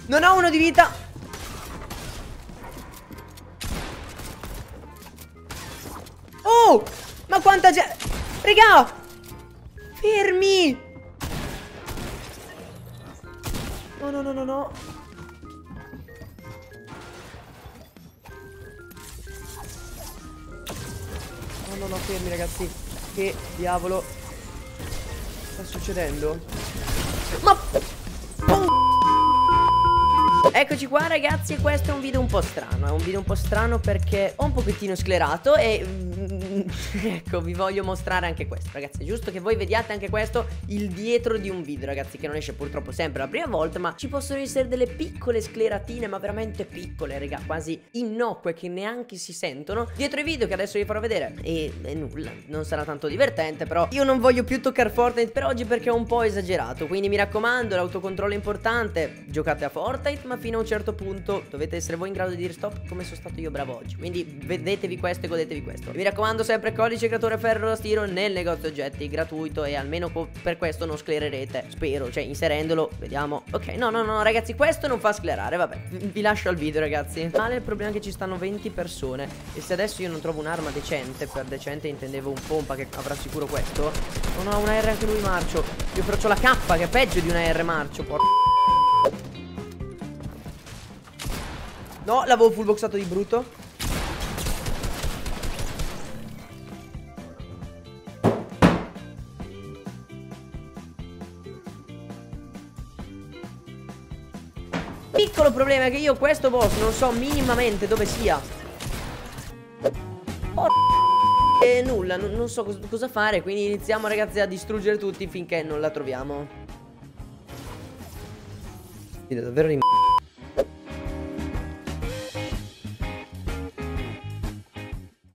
Non ho uno di vita. Oh, ma quanta gente. Raga, fermi. No, no, no, no, no. No, no, no, fermi ragazzi. Che diavolo sta succedendo? Ma... Eccoci qua ragazzi, e questo è un video un po' strano. È un video un po' strano perché ho un pochettino sclerato e... ecco, vi voglio mostrare anche questo, ragazzi. È giusto che voi vediate anche questo, il dietro di un video, ragazzi, che non esce purtroppo sempre la prima volta, ma ci possono essere delle piccole scleratine, ma veramente piccole, raga, quasi innocue, che neanche si sentono dietro i video che adesso vi farò vedere. E nulla, non sarà tanto divertente, però io non voglio più toccare Fortnite per oggi perché è un po' esagerato. Quindi mi raccomando, l'autocontrollo è importante. Giocate a Fortnite, ma fino a un certo punto dovete essere voi in grado di dire stop, come sono stato io bravo oggi. Quindi vedetevi questo e godetevi questo. E mi raccomando, sempre codice creatore Ferro Stiro nel negozio oggetti, gratuito, e almeno per questo non sclererete, spero, cioè inserendolo, vediamo. Ok, no, no, no, ragazzi, questo non fa sclerare, vabbè, vi lascio al video, ragazzi. Male, il problema è che ci stanno 20 persone e se adesso io non trovo un'arma decente, per decente intendevo un pompa che avrà sicuro questo. Oh no, una R anche lui marcio. Io però c'ho la K che è peggio di una R marcio, porca. No, l'avevo full boxato di brutto. Piccolo problema è che io questo boss non so minimamente dove sia. E nulla, non so cosa fare. Quindi iniziamo, ragazzi, a distruggere tutti finché non la troviamo. Davvero